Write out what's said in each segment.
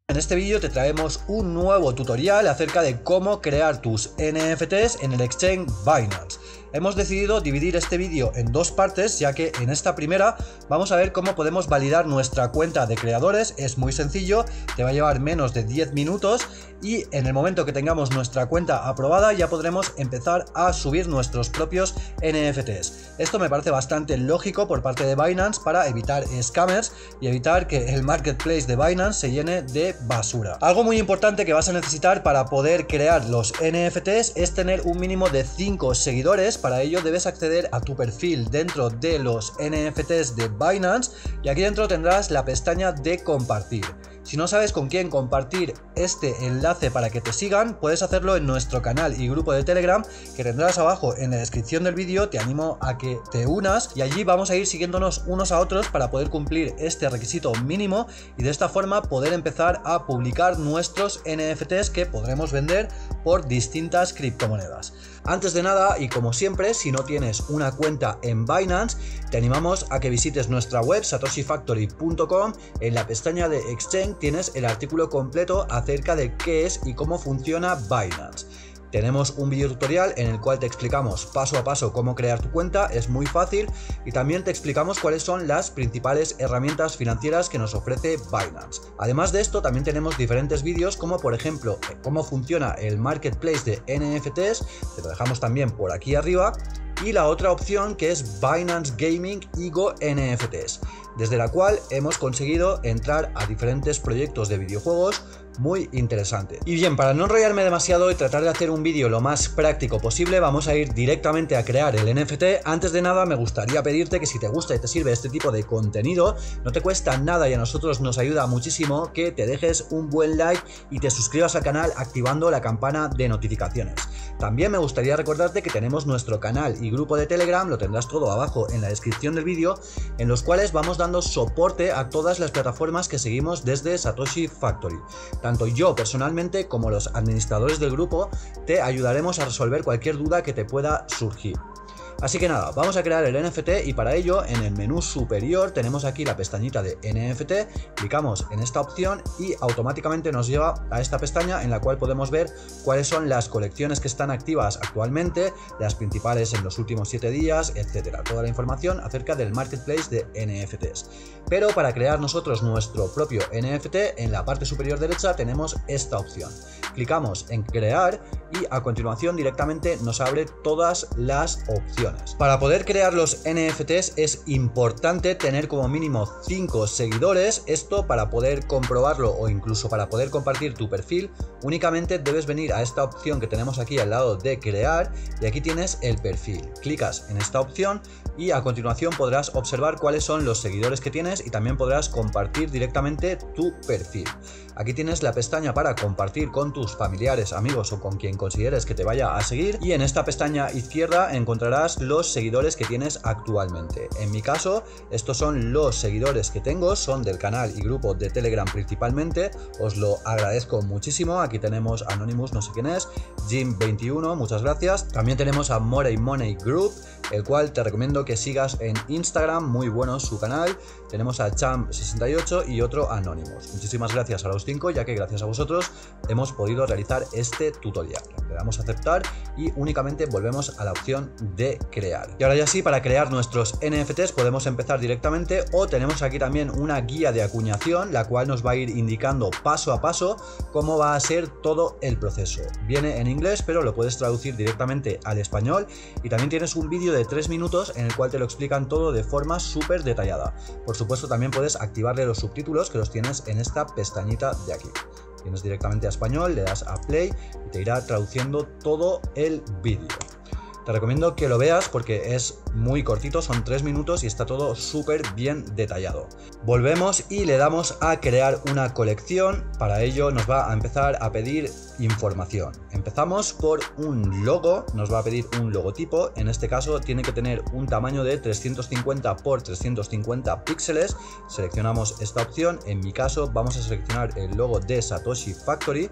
En este vídeo te traemos un nuevo tutorial acerca de cómo crear tus NFTs en el exchange Binance. Hemos decidido dividir este vídeo en dos partes, ya que en esta primera vamos a ver cómo podemos validar nuestra cuenta de creadores. Es muy sencillo, te va a llevar menos de 10 minutos y en el momento que tengamos nuestra cuenta aprobada ya podremos empezar a subir nuestros propios NFTs. Esto me parece bastante lógico por parte de Binance para evitar scammers y evitar que el marketplace de Binance se llene de basura. Algo muy importante que vas a necesitar para poder crear los NFTs es tener un mínimo de 5 seguidores. Para ello debes acceder a tu perfil dentro de los NFTs de Binance y aquí dentro tendrás la pestaña de compartir. Si no sabes con quién compartir este enlace para que te sigan, puedes hacerlo en nuestro canal y grupo de Telegram que tendrás abajo en la descripción del vídeo. Te animo a que te unas y allí vamos a ir siguiéndonos unos a otros para poder cumplir este requisito mínimo y de esta forma poder empezar a publicar nuestros NFTs que podremos vender por distintas criptomonedas. Antes de nada, y como siempre, si no tienes una cuenta en Binance, te animamos a que visites nuestra web satoshifactory.com. En la pestaña de Exchange tienes el artículo completo acerca de qué es y cómo funciona Binance. Tenemos un video tutorial en el cual te explicamos paso a paso cómo crear tu cuenta, es muy fácil, y también te explicamos cuáles son las principales herramientas financieras que nos ofrece Binance. Además de esto, también tenemos diferentes vídeos como por ejemplo cómo funciona el marketplace de NFTs, te lo dejamos también por aquí arriba, y la otra opción que es Binance Gaming y Go NFTs, desde la cual hemos conseguido entrar a diferentes proyectos de videojuegos muy interesante. Y bien, para no enrollarme demasiado y tratar de hacer un vídeo lo más práctico posible, vamos a ir directamente a crear el NFT. Antes de nada, me gustaría pedirte que si te gusta y te sirve este tipo de contenido, no te cuesta nada y a nosotros nos ayuda muchísimo que te dejes un buen like y te suscribas al canal activando la campana de notificaciones. También me gustaría recordarte que tenemos nuestro canal y grupo de Telegram, lo tendrás todo abajo en la descripción del vídeo, en los cuales vamos dando soporte a todas las plataformas que seguimos desde Satoshi Factory. Tanto yo personalmente como los administradores del grupo te ayudaremos a resolver cualquier duda que te pueda surgir. Así que nada, vamos a crear el NFT y para ello en el menú superior tenemos aquí la pestañita de NFT, clicamos en esta opción y automáticamente nos lleva a esta pestaña en la cual podemos ver cuáles son las colecciones que están activas actualmente, las principales en los últimos 7 días, etcétera. Toda la información acerca del marketplace de NFTs. Pero para crear nosotros nuestro propio NFT, en la parte superior derecha tenemos esta opción. Clicamos en crear y a continuación directamente nos abre todas las opciones. Para poder crear los NFTs es importante tener como mínimo 5 seguidores. Esto para poder comprobarlo o incluso para poder compartir tu perfil, únicamente debes venir a esta opción que tenemos aquí al lado de crear y aquí tienes el perfil. Clicas en esta opción y a continuación podrás observar cuáles son los seguidores que tienes y también podrás compartir directamente tu perfil. Aquí tienes la pestaña para compartir con tus familiares, amigos o con quien consideres que te vaya a seguir y en esta pestaña izquierda encontrarás los seguidores que tienes actualmente. En mi caso, estos son los seguidores que tengo, son del canal y grupo de Telegram principalmente, os lo agradezco muchísimo. Aquí tenemos Anonymous, no sé quién es, Jim21, muchas gracias. También tenemos a Morey Money Group, el cual te recomiendo que sigas en Instagram, muy bueno su canal. Tenemos a Champ68 y otro Anonymous. Muchísimas gracias a los 5, ya que gracias a vosotros hemos podido realizar este tutorial. Le damos a aceptar y únicamente volvemos a la opción de crear. Y ahora ya sí, para crear nuestros NFTs podemos empezar directamente o tenemos aquí también una guía de acuñación, la cual nos va a ir indicando paso a paso cómo va a ser todo el proceso. Viene en inglés, pero lo puedes traducir directamente al español y también tienes un vídeo de 3 minutos en el cual te lo explican todo de forma súper detallada. Por supuesto, también puedes activarle los subtítulos que los tienes en esta pestañita de aquí. Tienes directamente a español, le das a play y te irá traduciendo todo el vídeo. Te recomiendo que lo veas porque es muy cortito, son 3 minutos y está todo súper bien detallado. Volvemos y le damos a crear una colección. Para ello nos va a empezar a pedir información. Empezamos por un logo, nos va a pedir un logotipo. En este caso tiene que tener un tamaño de 350 por 350 píxeles. Seleccionamos esta opción. En mi caso vamos a seleccionar el logo de Satoshi Factory.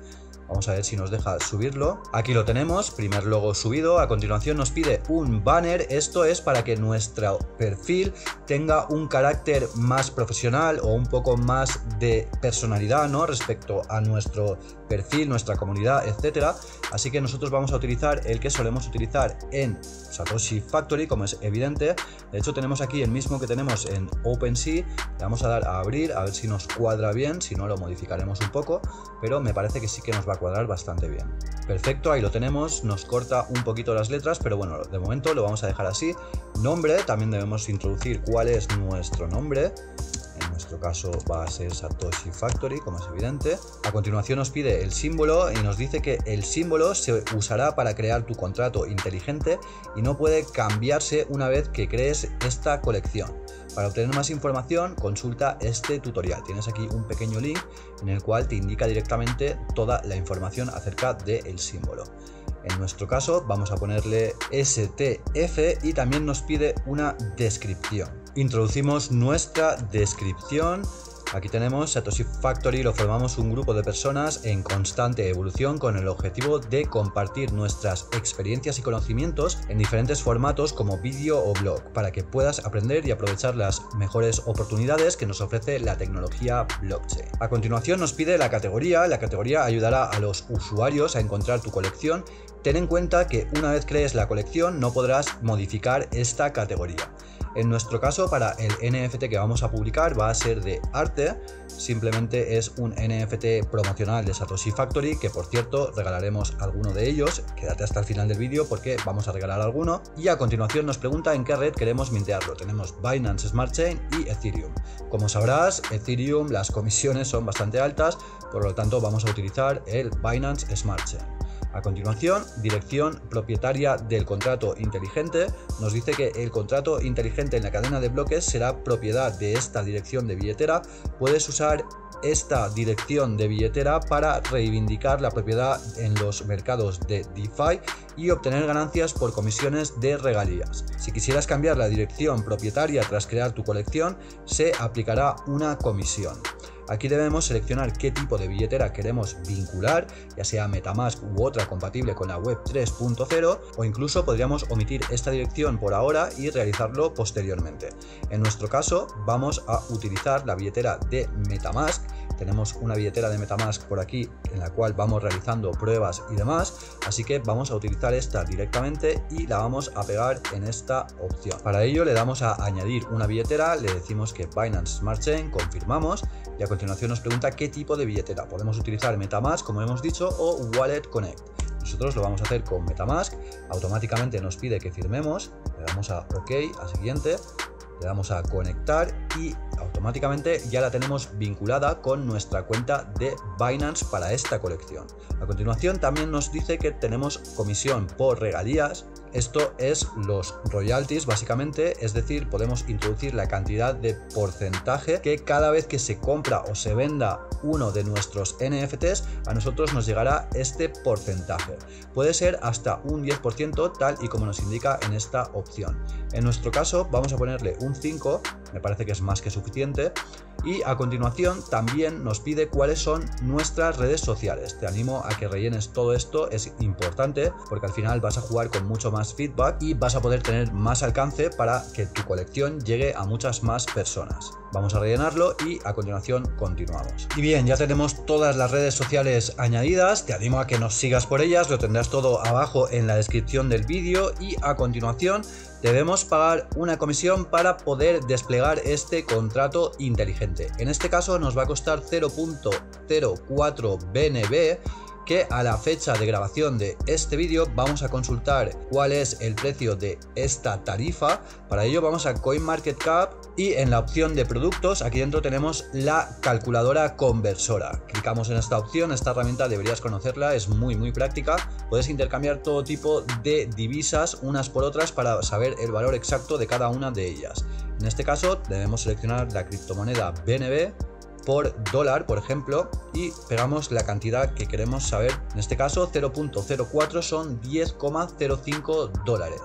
Vamos a ver si nos deja subirlo. Aquí lo tenemos, primer logo subido. A continuación nos pide un banner. Esto es para que nuestro perfil tenga un carácter más profesional o un poco más de personalidad, ¿no? Respecto a nuestro perfil, nuestra comunidad, etcétera. Así que nosotros vamos a utilizar el que solemos utilizar en Satoshi Factory, como es evidente. De hecho, tenemos aquí el mismo que tenemos en OpenSea. Le vamos a dar a abrir, a ver si nos cuadra bien. Si no, lo modificaremos un poco, pero me parece que sí que nos va a cuadrar bastante bien. Perfecto, ahí lo tenemos. Nos corta un poquito las letras, pero bueno, de momento lo vamos a dejar así. Nombre, también debemos introducir cuál es nuestro nombre. En nuestro caso va a ser Satoshi Factory, como es evidente. A continuación nos pide el símbolo y nos dice que el símbolo se usará para crear tu contrato inteligente y no puede cambiarse una vez que crees esta colección. Para obtener más información, consulta este tutorial. Tienes aquí un pequeño link en el cual te indica directamente toda la información acerca del símbolo. En nuestro caso vamos a ponerle STF y también nos pide una descripción. Introducimos nuestra descripción. Aquí tenemos Satoshi Factory, lo formamos un grupo de personas en constante evolución con el objetivo de compartir nuestras experiencias y conocimientos en diferentes formatos como vídeo o blog, para que puedas aprender y aprovechar las mejores oportunidades que nos ofrece la tecnología blockchain. A continuación nos pide la categoría ayudará a los usuarios a encontrar tu colección. Ten en cuenta que una vez crees la colección no podrás modificar esta categoría. En nuestro caso, para el NFT que vamos a publicar va a ser de arte, simplemente es un NFT promocional de Satoshi Factory, que por cierto regalaremos alguno de ellos. Quédate hasta el final del vídeo porque vamos a regalar alguno. Y a continuación nos pregunta en qué red queremos mintearlo. Tenemos Binance Smart Chain y Ethereum. Como sabrás, Ethereum, las comisiones son bastante altas, por lo tanto vamos a utilizar el Binance Smart Chain. A continuación, dirección propietaria del contrato inteligente. Nos dice que el contrato inteligente en la cadena de bloques será propiedad de esta dirección de billetera. Puedes usar esta dirección de billetera para reivindicar la propiedad en los mercados de DeFi y obtener ganancias por comisiones de regalías. Si quisieras cambiar la dirección propietaria tras crear tu colección, se aplicará una comisión. Aquí debemos seleccionar qué tipo de billetera queremos vincular, ya sea MetaMask u otra compatible con la web 3.0, o incluso podríamos omitir esta dirección por ahora y realizarlo posteriormente. En nuestro caso vamos a utilizar la billetera de MetaMask. Tenemos una billetera de MetaMask por aquí en la cual vamos realizando pruebas y demás, así que vamos a utilizar esta directamente y la vamos a pegar en esta opción. Para ello le damos a añadir una billetera, le decimos que Binance Smart Chain, confirmamos y a continuación nos pregunta qué tipo de billetera. Podemos utilizar MetaMask, como hemos dicho, o Wallet Connect. Nosotros lo vamos a hacer con MetaMask, automáticamente nos pide que firmemos, le damos a OK, a siguiente. Le damos a conectar y automáticamente ya la tenemos vinculada con nuestra cuenta de Binance para esta colección. A continuación también nos dice que tenemos comisión por regalías. Esto es los royalties básicamente, es decir, podemos introducir la cantidad de porcentaje que cada vez que se compra o se venda uno de nuestros NFTs, a nosotros nos llegará este porcentaje. Puede ser hasta un 10% tal y como nos indica en esta opción. En nuestro caso vamos a ponerle un 5, me parece que es más que suficiente. Y a continuación también nos pide cuáles son nuestras redes sociales. Te animo a que rellenes todo esto, es importante porque al final vas a jugar con mucho más feedback y vas a poder tener más alcance para que tu colección llegue a muchas más personas. Vamos a rellenarlo y a continuación continuamos. Y bien, ya tenemos todas las redes sociales añadidas, te animo a que nos sigas por ellas, lo tendrás todo abajo en la descripción del vídeo y a continuación debemos pagar una comisión para poder desplegar este contrato inteligente. En este caso nos va a costar 0.04 BNB, que a la fecha de grabación de este vídeo vamos a consultar cuál es el precio de esta tarifa. Para ello vamos a CoinMarketCap y en la opción de productos aquí dentro tenemos la calculadora conversora. Clicamos en esta opción, esta herramienta deberías conocerla, es muy práctica. Puedes intercambiar todo tipo de divisas unas por otras para saber el valor exacto de cada una de ellas. En este caso debemos seleccionar la criptomoneda BNB por dólar, por ejemplo, y pegamos la cantidad que queremos saber. En este caso 0.04 son 10,05 dólares.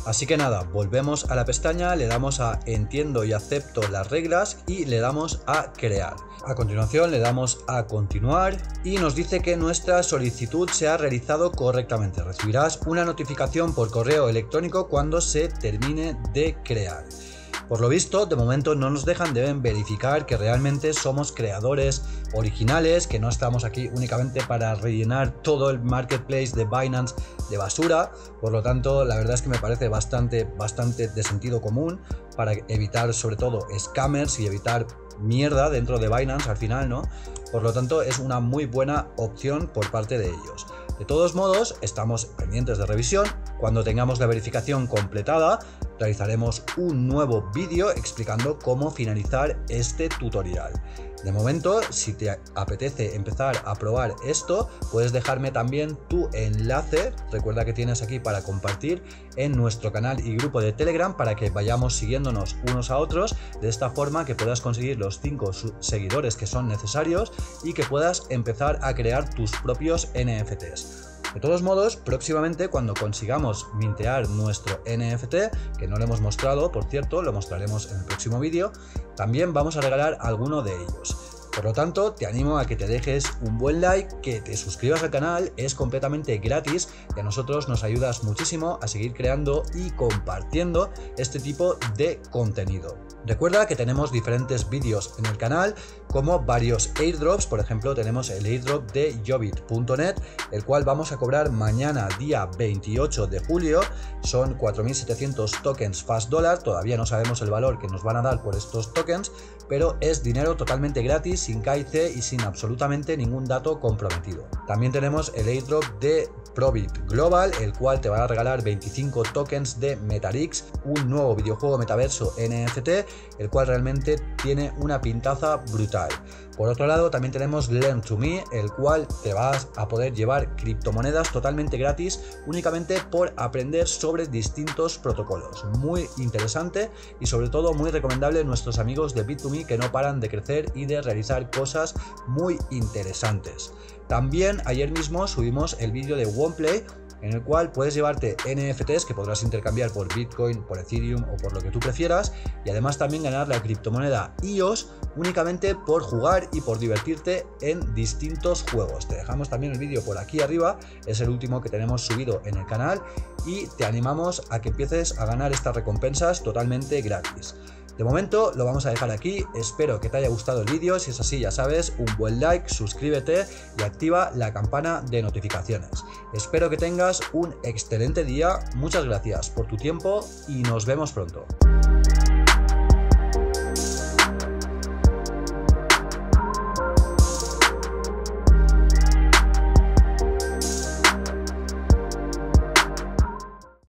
Así que nada, volvemos a la pestaña, le damos a entiendo y acepto las reglas y le damos a crear. A continuación le damos a continuar y nos dice que nuestra solicitud se ha realizado correctamente. Recibirás una notificación por correo electrónico cuando se termine de crear. Por lo visto, de momento no nos dejan, deben verificar que realmente somos creadores originales, que no estamos aquí únicamente para rellenar todo el marketplace de Binance de basura. Por lo tanto, la verdad es que me parece bastante de sentido común para evitar sobre todo scammers y evitar mierda dentro de Binance al final, ¿no? Por lo tanto, es una muy buena opción por parte de ellos. De todos modos, estamos pendientes de revisión. Cuando tengamos la verificación completada, realizaremos un nuevo vídeo explicando cómo finalizar este tutorial. De momento, si te apetece empezar a probar esto, puedes dejarme también tu enlace. Recuerda que tienes aquí para compartir en nuestro canal y grupo de Telegram para que vayamos siguiéndonos unos a otros. De esta forma que puedas conseguir los 5 seguidores que son necesarios y que puedas empezar a crear tus propios NFTs. De todos modos, próximamente cuando consigamos mintear nuestro NFT, que no lo hemos mostrado, por cierto, lo mostraremos en el próximo vídeo, también vamos a regalar alguno de ellos. Por lo tanto, te animo a que te dejes un buen like, que te suscribas al canal, es completamente gratis y a nosotros nos ayudas muchísimo a seguir creando y compartiendo este tipo de contenido. Recuerda que tenemos diferentes vídeos en el canal, como varios airdrops. Por ejemplo, tenemos el airdrop de Jobit.net, el cual vamos a cobrar mañana, día 28 de julio. Son 4.700 tokens Fast Dollar. Todavía no sabemos el valor que nos van a dar por estos tokens, pero es dinero totalmente gratis, sin KIC y sin absolutamente ningún dato comprometido. También tenemos el airdrop de Probit Global, el cual te va a regalar 25 tokens de Metarix, un nuevo videojuego metaverso NFT, el cual realmente tiene una pintaza brutal. Por otro lado, también tenemos Learn to Me, el cual te vas a poder llevar criptomonedas totalmente gratis únicamente por aprender sobre distintos protocolos. Muy interesante y sobre todo muy recomendable a nuestros amigos de Bit2Me, que no paran de crecer y de realizar cosas muy interesantes. También ayer mismo subimos el vídeo de OnePlay, en el cual puedes llevarte NFTs que podrás intercambiar por Bitcoin, por Ethereum o por lo que tú prefieras, y además también ganar la criptomoneda EOS únicamente por jugar y por divertirte en distintos juegos. Te dejamos también el vídeo por aquí arriba, es el último que tenemos subido en el canal y te animamos a que empieces a ganar estas recompensas totalmente gratis. De momento lo vamos a dejar aquí, espero que te haya gustado el vídeo, si es así ya sabes, un buen like, suscríbete y activa la campana de notificaciones. Espero que tengas un excelente día, muchas gracias por tu tiempo y nos vemos pronto.